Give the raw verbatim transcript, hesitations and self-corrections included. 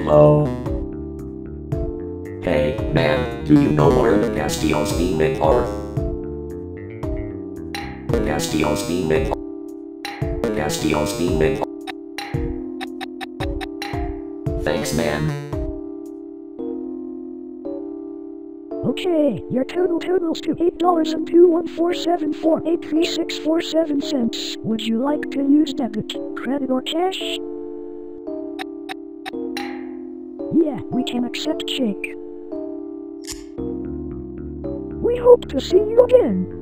Hello? Hey, man, do you know where the Castillo's demon are? The Castillo's demon. The Castillo's demon. Thanks, man. Okay, your total totals to eight dollars and two one four seven four eight three six four seven cents. Would you like to use debit, credit, or cash? Yeah, we can accept check. We hope to see you again.